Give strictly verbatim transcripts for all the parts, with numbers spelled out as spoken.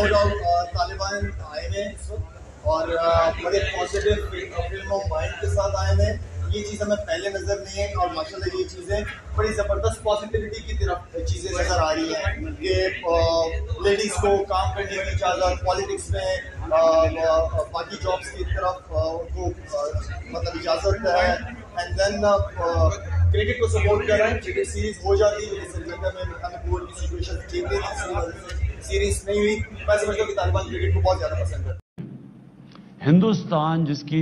No doubt Taliban आए हैं इस वक्त और बड़े पॉजिटिव फ्रेम ऑफ माइंड के साथ आए हैं। ये चीज़ हमें पहले नजर नहीं है और माशाल्लाह ये चीज़ें बड़ी ज़बरदस्त पॉजिटिविटी की तरफ चीज़ें नजर आ रही हैं कि लेडीज़ को काम करने की इजाज़त, पॉलिटिक्स में बाकी जॉब्स की तरफ उनको मतलब इजाज़त है। एंड देन क्रिकेट को सपोर्ट कर रहे हैं। क्रिकेट सीरीज हो जाती है, श्रीलंका में हमें बोर्ड की सिचुएशन चेंज सीरीज नहीं हुई। मैं समझता हूँ कि तालिबान क्रिकेट को बहुत ज़्यादा पसंद है। हिंदुस्तान जिसकी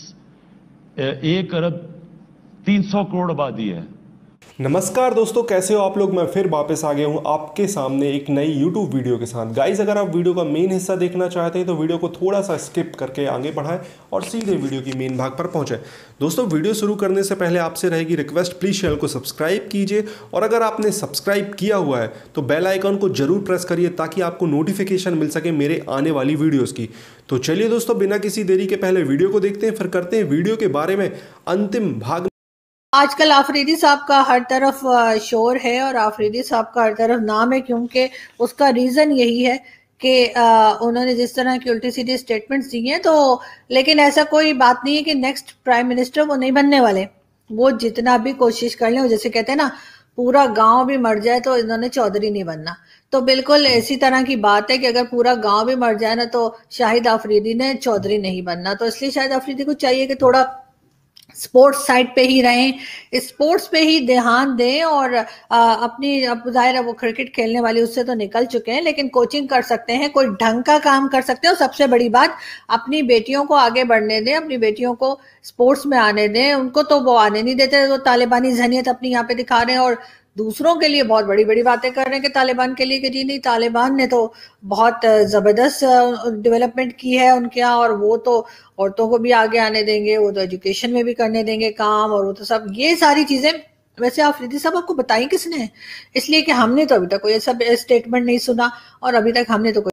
एक अरब तीन सौ करोड़ आबादी है। नमस्कार दोस्तों, कैसे हो आप लोग। मैं फिर वापस आ गया हूँ आपके सामने एक नई यूट्यूब वीडियो के साथ। गाइज, अगर आप वीडियो का मेन हिस्सा देखना चाहते हैं तो वीडियो को थोड़ा सा स्किप करके आगे बढ़ाएं और सीधे वीडियो की मेन भाग पर पहुंचे। दोस्तों, वीडियो शुरू करने से पहले आपसे रहेगी रिक्वेस्ट, प्लीज़ चैनल को सब्सक्राइब कीजिए और अगर आपने सब्सक्राइब किया हुआ है तो बेल आइकन को जरूर प्रेस करिए ताकि आपको नोटिफिकेशन मिल सके मेरे आने वाली वीडियोज़ की। तो चलिए दोस्तों, बिना किसी देरी के पहले वीडियो को देखते हैं, फिर करते हैं वीडियो के बारे में अंतिम भाग। आजकल आफरीदी साहब का हर तरफ शोर है और आफरीदी साहब का हर तरफ नाम है, क्योंकि उसका रीज़न यही है कि उन्होंने जिस तरह की उल्टी सीधी स्टेटमेंट्स दी हैं। तो लेकिन ऐसा कोई बात नहीं है कि नेक्स्ट प्राइम मिनिस्टर वो नहीं बनने वाले। वो जितना भी कोशिश कर लें, जैसे कहते हैं ना, पूरा गांव भी मर जाए तो इन्होंने चौधरी नहीं बनना। तो बिल्कुल इसी तरह की बात है कि अगर पूरा गांव भी मर जाए ना तो शाहिद आफरीदी ने चौधरी नहीं बनना। तो इसलिए शाहिद आफरीदी को चाहिए कि थोड़ा स्पोर्ट्स साइड पे ही रहें, स्पोर्ट्स पे ही ध्यान दें और आ, अपनी अब जाहिर है वो क्रिकेट खेलने वाली उससे तो निकल चुके हैं, लेकिन कोचिंग कर सकते हैं, कोई ढंग का काम कर सकते हैं। और सबसे बड़ी बात, अपनी बेटियों को आगे बढ़ने दें, अपनी बेटियों को स्पोर्ट्स में आने दें। उनको तो वो आने नहीं देते, वो तालिबानी जहनियत अपनी यहाँ पे दिखा रहे हैं और दूसरों के लिए बहुत बड़ी बड़ी बातें कर रहे हैं कि तालिबान के लिए कि जी नहीं, तालिबान ने तो बहुत ज़बरदस्त डेवलपमेंट की है उनके यहाँ और वो तो औरतों को भी आगे आने देंगे, वो तो एजुकेशन में भी करने देंगे काम, और वो तो सब ये सारी चीज़ें। वैसे आफरीदी साहब आपको बताई किसने? इसलिए कि हमने तो अभी तक कोई सब स्टेटमेंट नहीं सुना और अभी तक हमने तो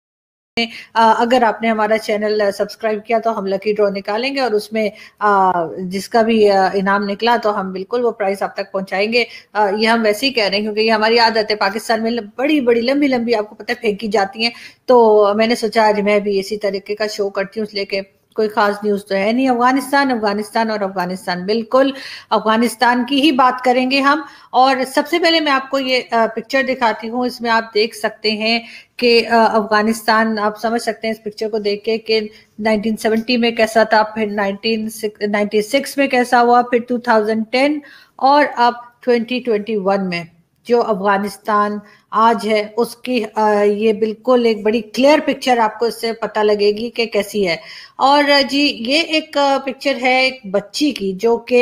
अगर आपने हमारा चैनल सब्सक्राइब किया तो हम लकी ड्रॉ निकालेंगे और उसमें जिसका भी इनाम निकला तो हम बिल्कुल वो प्राइस आप तक पहुंचाएंगे। ये हम वैसे ही कह रहे हैं क्योंकि ये हमारी आदत है। पाकिस्तान में बड़ी बड़ी लंबी लंबी आपको पता है फेंकी जाती हैं, तो मैंने सोचा आज मैं भी इसी तरीके का शो करती हूँ, इसलिए कि कोई खास न्यूज़ तो है नहीं। अफगानिस्तान अफगानिस्तान और अफगानिस्तान, बिल्कुल अफगानिस्तान की ही बात करेंगे हम। और सबसे पहले मैं आपको ये पिक्चर दिखाती हूँ। इसमें आप देख सकते हैं कि अफगानिस्तान, आप समझ सकते हैं इस पिक्चर को देख के कि नाइनटीन सेवेंटी में कैसा था, फिर नाइनटीन नाइंटी सिक्स में कैसा हुआ, फिर टू थाउजेंड टेन और अब ट्वेंटी ट्वेंटी वन में जो अफगानिस्तान आज है उसकी ये बिल्कुल एक बड़ी क्लियर पिक्चर आपको इससे पता लगेगी कि कैसी है। और जी ये एक पिक्चर है एक बच्ची की जो कि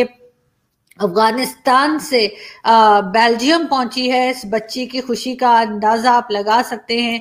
अफगानिस्तान से बेल्जियम पहुंची है। इस बच्ची की खुशी का अंदाजा आप लगा सकते हैं।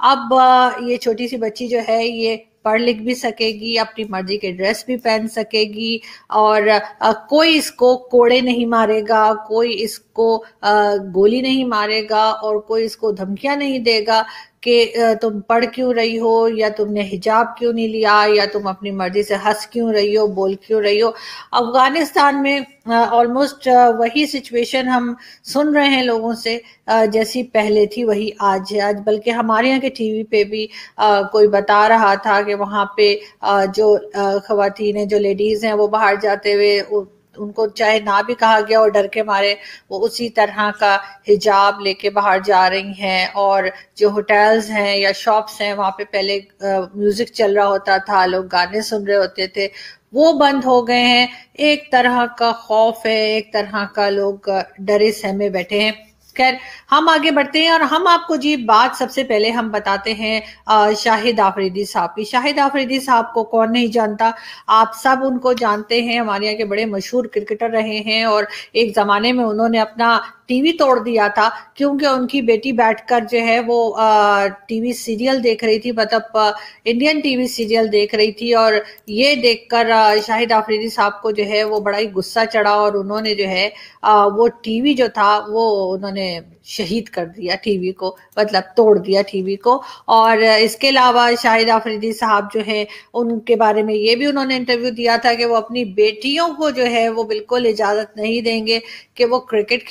अब ये छोटी सी बच्ची जो है ये पढ़ लिख भी सकेगी, अपनी मर्जी के ड्रेस भी पहन सकेगी और आ, कोई इसको कोड़े नहीं मारेगा, कोई इसको आ, गोली नहीं मारेगा और कोई इसको धमकियां नहीं देगा कि तुम पढ़ क्यों रही हो या तुमने हिजाब क्यों नहीं लिया या तुम अपनी मर्जी से हंस क्यों रही हो, बोल क्यों रही हो। अफगानिस्तान में ऑलमोस्ट वही सिचुएशन हम सुन रहे हैं लोगों से जैसी पहले थी वही आज है। आज बल्कि हमारे यहाँ के टीवी पे भी आ, कोई बता रहा था कि वहाँ पे आ, जो ख़वातीन जो लेडीज़ हैं वो बाहर जाते हुए उनको चाहे ना भी कहा गया और डर के मारे वो उसी तरह का हिजाब लेके बाहर जा रही हैं। और जो होटल्स हैं या शॉप्स हैं वहाँ पे पहले म्यूजिक चल रहा होता था, लोग गाने सुन रहे होते थे, वो बंद हो गए हैं। एक तरह का खौफ है, एक तरह का लोग डरे सहमे बैठे हैं। खैर हम आगे बढ़ते हैं और हम आपको जी बात सबसे पहले हम बताते हैं शाहिद आफरीदी साहब की। शाहिद आफरीदी साहब को कौन नहीं जानता, आप सब उनको जानते हैं। हमारे यहाँ के बड़े मशहूर क्रिकेटर रहे हैं और एक ज़माने में उन्होंने अपना टीवी तोड़ दिया था क्योंकि उनकी बेटी बैठकर जो है वो टीवी सीरियल देख रही थी, मतलब इंडियन टीवी सीरियल देख रही थी और ये देखकर शाहिद आफरीदी साहब को जो है वो बड़ा ही गुस्सा चढ़ा और उन्होंने जो है आ, वो टीवी जो था वो उन्होंने शहीद कर दिया, टीवी को मतलब तोड़ दिया टीवी को। और इसके अलावा शाहिद आफरीदी साहब जो है उनके बारे में ये भी उन्होंने इंटरव्यू दिया था कि वो अपनी बेटियों को जो है वो बिल्कुल इजाज़त नहीं देंगे कि वो क्रिकेट खेलें या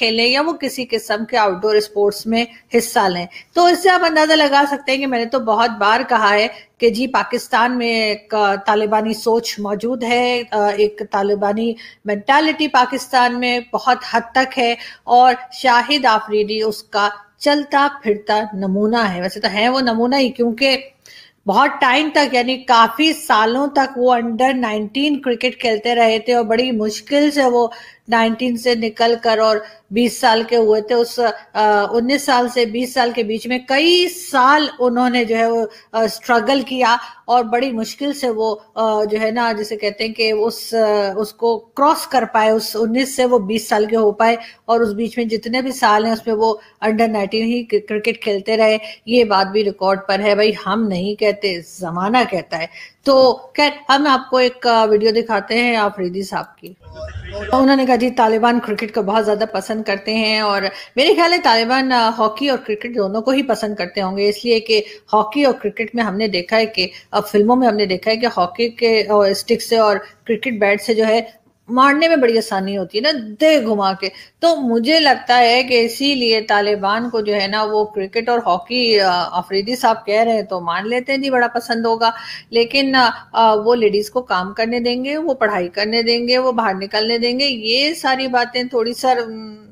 वो किसी किस्म के आउटडोर स्पोर्ट्स में हिस्सा लें। तो इससे आप अंदाजा लगा सकते हैं कि मैंने तो बहुत बार कहा है कि जी पाकिस्तान में एक तालिबानी सोच मौजूद है, एक तालिबानी मेंटालिटी पाकिस्तान में बहुत हद तक है, और शाहिद आफरीदी उसका चलता फिरता नमूना है। वैसे तो है वो नमूना ही, क्योंकि बहुत टाइम तक यानी काफी सालों तक वो अंडर नाइनटीन क्रिकेट खेलते रहे थे और बड़ी मुश्किल से वो नाइनटीन से निकल कर और बीस साल के हुए थे। उस उन्नीस साल से बीस साल के बीच में कई साल उन्होंने जो है वो स्ट्रगल किया और बड़ी मुश्किल से वो आ, जो है ना, जिसे कहते हैं कि उस आ, उसको क्रॉस कर पाए, उस उन्नीस से वो बीस साल के हो पाए, और उस बीच में जितने भी साल हैं उसमें वो अंडर नाइनटीन ही क्रिकेट खेलते रहे। ये बात भी रिकॉर्ड पर है भाई, हम नहीं कहते, जमाना कहता है। तो खैर हम आपको एक वीडियो दिखाते हैं आफरीदी साहब की। उन्होंने कहा जी तालिबान क्रिकेट को बहुत ज्यादा पसंद करते हैं, और मेरे ख्याल है तालिबान हॉकी और क्रिकेट दोनों को ही पसंद करते होंगे, इसलिए कि हॉकी और क्रिकेट में हमने देखा है कि अब फिल्मों में हमने देखा है कि हॉकी के स्टिक से और क्रिकेट बैट से जो है मारने में बड़ी आसानी होती है ना, दे घुमा के। तो मुझे लगता है कि इसीलिए तालिबान को जो है ना वो क्रिकेट और हॉकी, आफरीदी साहब कह रहे हैं तो मान लेते हैं जी, बड़ा पसंद होगा। लेकिन वो लेडीज को काम करने देंगे, वो पढ़ाई करने देंगे, वो बाहर निकलने देंगे, ये सारी बातें थोड़ी सर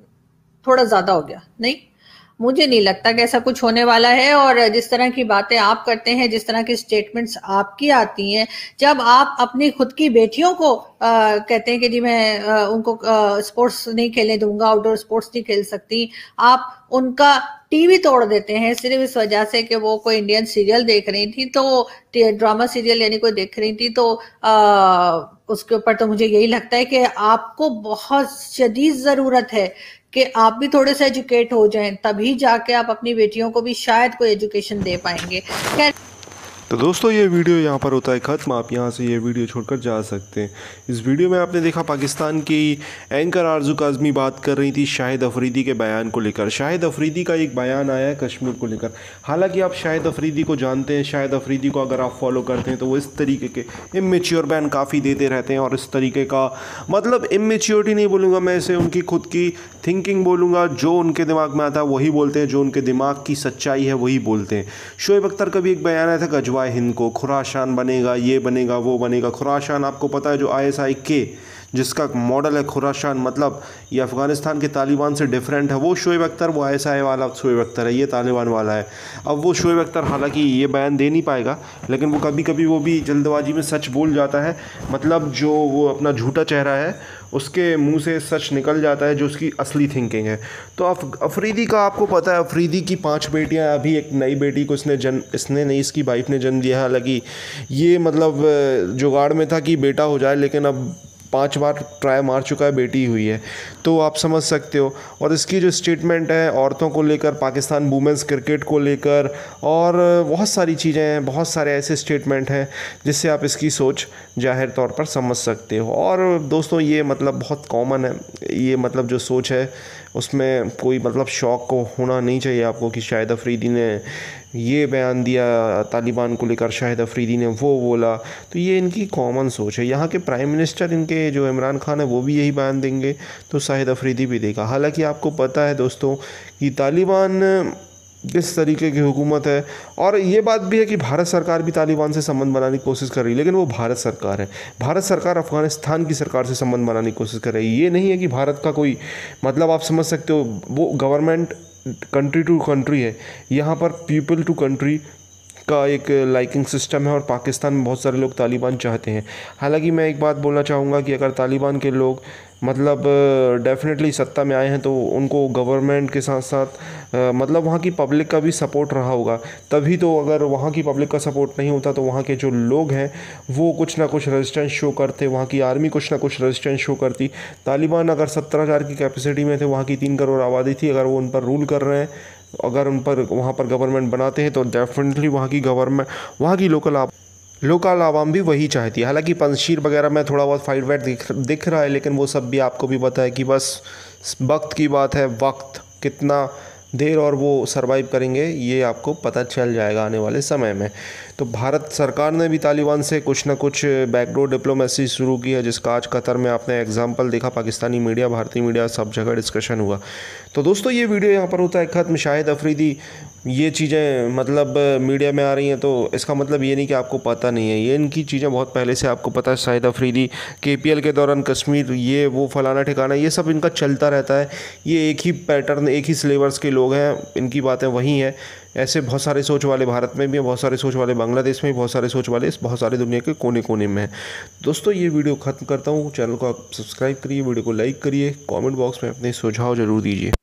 थोड़ा ज्यादा हो गया। नहीं, मुझे नहीं लगता कि ऐसा कुछ होने वाला है। और जिस तरह की बातें आप करते हैं, जिस तरह की स्टेटमेंट्स आपकी आती हैं, जब आप अपनी खुद की बेटियों को आ, कहते हैं कि जी मैं आ, उनको आ, स्पोर्ट्स नहीं खेलने दूंगा, आउटडोर स्पोर्ट्स नहीं खेल सकती, आप उनका टीवी तोड़ देते हैं सिर्फ इस वजह से कि वो कोई इंडियन सीरियल देख रही थी, तो ड्रामा सीरियल यानी कोई देख रही थी, तो आ, उसके ऊपर तो मुझे यही लगता है कि आपको बहुत शदीद जरूरत है कि आप भी थोड़े से एजुकेट हो जाएं, तभी जाके आप अपनी बेटियों को भी शायद कोई एजुकेशन दे पाएंगे। खैर, तो दोस्तों ये वीडियो यहाँ पर होता है ख़त्म। आप यहाँ से ये वीडियो छोड़कर जा सकते हैं। इस वीडियो में आपने देखा पाकिस्तान की एंकर आरजू काज़मी बात कर रही थी शाहिद अफरीदी के बयान को लेकर। शाहिद अफरीदी का एक बयान आया है कश्मीर को लेकर। हालांकि आप शाहिद अफरीदी को जानते हैं, शाहिद अफरीदी को अगर आप फॉलो करते हैं तो वो इस तरीके के इमेच्योर बयान काफ़ी देते रहते हैं, और इस तरीके का मतलब इमेच्योरिटी नहीं बोलूँगा मैं इसे, उनकी खुद की थिंकिंग बोलूँगा, जो उनके दिमाग में आता है वही बोलते हैं, जो उनके दिमाग की सच्चाई है वही बोलते हैं। शोएब अख्तर का भी एक बयान आया था गजवा हिंद को, खुरासान बनेगा, ये बनेगा, वो बनेगा। खुरासान आपको पता है जो आई एस आई के जिसका मॉडल है खुरासान, मतलब ये अफ़गानिस्तान के तालिबान से डिफरेंट है। वो शोएब अख्तर, वो आई एस आई वाला शोएब अख्तर है, ये तालिबान वाला है। अब वो शोएब अख्तर हालांकि ये बयान दे नहीं पाएगा, लेकिन वो कभी कभी वो भी जल्दबाजी में सच बोल जाता है। मतलब जो वो अपना झूठा चेहरा है उसके मुंह से सच निकल जाता है, जो उसकी असली थिंकिंग है। तो अफ अफरीदी का आपको पता है, अफरीदी की पांच बेटियां, अभी एक नई बेटी को इसने जन्म इसने नहीं इसकी वाइफ ने जन्म दिया। हालांकि ये मतलब जुगाड़ में था कि बेटा हो जाए, लेकिन अब पांच बार ट्राई मार चुका है, बेटी हुई है, तो आप समझ सकते हो। और इसकी जो स्टेटमेंट है औरतों को लेकर, पाकिस्तान वुमेंस क्रिकेट को लेकर, और बहुत सारी चीज़ें हैं, बहुत सारे ऐसे स्टेटमेंट हैं जिससे आप इसकी सोच जाहिर तौर पर समझ सकते हो। और दोस्तों ये मतलब बहुत कॉमन है, ये मतलब जो सोच है उसमें कोई मतलब शौक को होना नहीं चाहिए आपको कि शाहिद अफरीदी ने ये बयान दिया तालिबान को लेकर, शाहिद अफरीदी ने वो बोला। तो ये इनकी कॉमन सोच है। यहाँ के प्राइम मिनिस्टर इनके जो इमरान खान है वो भी यही बयान देंगे, तो शाहिद अफरीदी भी देगा। हालांकि आपको पता है दोस्तों कि तालिबान किस तरीके की हुकूमत है, और ये बात भी है कि भारत सरकार भी तालिबान से संबंध बनाने की कोशिश कर रही है, लेकिन वो भारत सरकार है। भारत सरकार अफ़गानिस्तान की सरकार से संबंध बनाने की कोशिश कर रही है। ये नहीं है कि भारत का कोई मतलब, आप समझ सकते हो, वो गवर्नमेंट कंट्री टू कंट्री है, यहाँ पर पीपल टू कंट्री का एक लाइकिंग सिस्टम है, और पाकिस्तान में बहुत सारे लोग तालिबान चाहते हैं। हालांकि मैं एक बात बोलना चाहूँगा कि अगर तालिबान के लोग मतलब डेफिनेटली सत्ता में आए हैं तो उनको गवर्नमेंट के साथ साथ मतलब वहाँ की पब्लिक का भी सपोर्ट रहा होगा, तभी तो। अगर वहाँ की पब्लिक का सपोर्ट नहीं होता तो वहाँ के जो लोग हैं वो कुछ ना कुछ रेजिस्टेंस शो करते, वहाँ की आर्मी कुछ ना कुछ रेजिस्टेंस शो करती। तालिबान अगर सत्तर हज़ार की कैपेसिटी में थे, वहाँ की तीन करोड़ आबादी थी, अगर वो उन पर रूल कर रहे हैं, अगर उन पर वहाँ पर गवर्नमेंट बनाते हैं, तो डेफिनेटली वहाँ की गवर्नमेंट, वहाँ की लोकल आप लोकल आवाम भी वही चाहती है। हालांकि पंजशीर वगैरह में थोड़ा बहुत फाइट वाइट दिख दिख रहा है, लेकिन वो सब भी आपको भी पता है कि बस वक्त की बात है, वक्त कितना देर और वो सरवाइव करेंगे ये आपको पता चल जाएगा आने वाले समय में। तो भारत सरकार ने भी तालिबान से कुछ ना कुछ बैकडोर डिप्लोमेसी शुरू की है, जिसका आज कतर में आपने एग्जांपल देखा। पाकिस्तानी मीडिया, भारतीय मीडिया, सब जगह डिस्कशन हुआ। तो दोस्तों ये वीडियो यहाँ पर होता है ख़त्म। शाहिद अफरीदी ये चीज़ें मतलब मीडिया में आ रही हैं तो इसका मतलब ये नहीं कि आपको पता नहीं है, ये इनकी चीज़ें बहुत पहले से आपको पता है। शाहिद अफरीदी के पी एल के दौरान कश्मीर, ये वो फलाना ठिकाना, ये सब इनका चलता रहता है। ये एक ही पैटर्न, एक ही सिलेबस के लोग हैं, इनकी बातें वही हैं। ऐसे बहुत सारे सोच वाले भारत में भी हैं, बहुत सारे सोच वाले बांग्लादेश में भी, बहुत सारे सोच वाले इस बहुत सारे दुनिया के कोने कोने में हैं। दोस्तों ये वीडियो ख़त्म करता हूँ। चैनल को आप सब्सक्राइब करिए, वीडियो को लाइक करिए, कमेंट बॉक्स में अपने सुझाव ज़रूर दीजिए।